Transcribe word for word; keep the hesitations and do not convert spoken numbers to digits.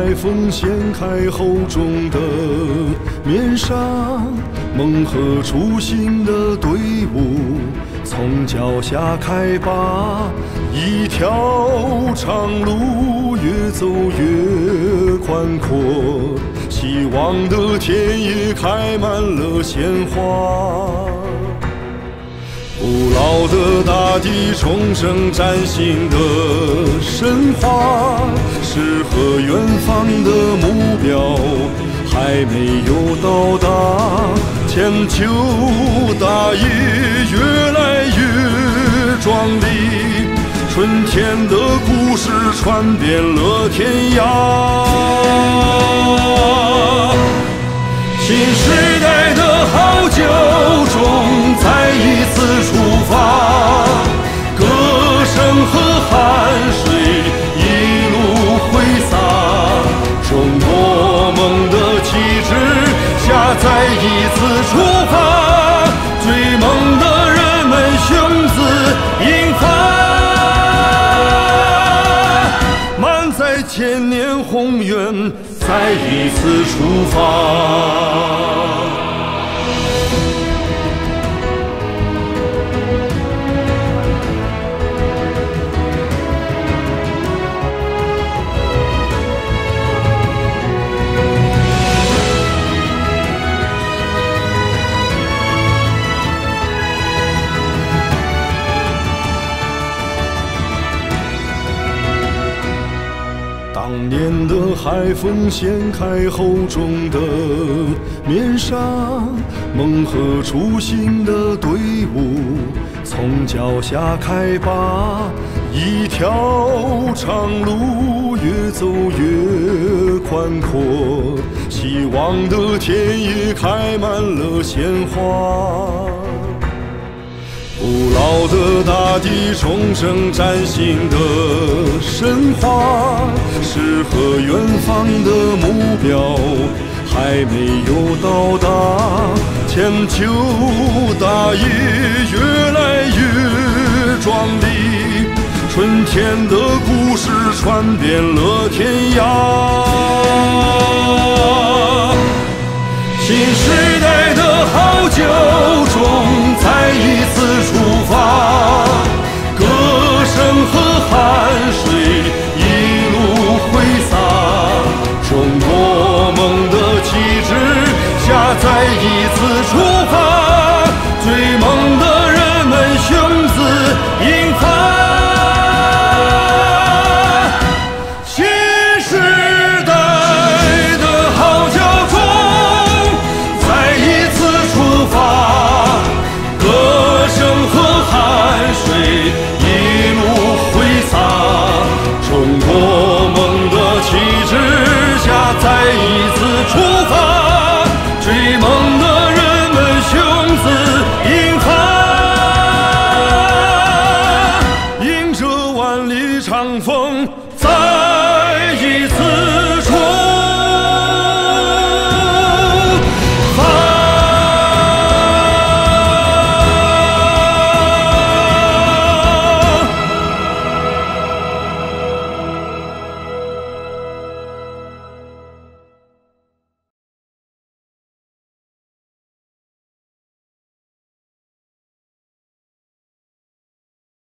海风掀开厚重的面纱，梦和初心的队伍从脚下开拔，一条长路越走越宽阔，希望的田野开满了鲜花。古老的大地重生崭新的神话，诗和远方的目标还没有到达，千秋大业越来越壮丽，春天的故事传遍了天涯。新时代的好酒中再一次出发，歌声和汗水一路挥洒，中国梦的旗帜下再一次出发，追梦的人们雄姿英发，满载千年宏愿再一次出发。当年的海风掀开厚重的面纱，梦和初心的队伍从脚下开拔，一条长路越走越宽阔，希望的田野开满了鲜花。古老的大地重生崭新的神话，诗和远方的目标还没有到达，千秋大业越来越壮丽，春天的故事传遍了天涯。新时代的好酒中再一次出发，歌声和汗水一路挥洒，中国梦的旗帜下再一次出发，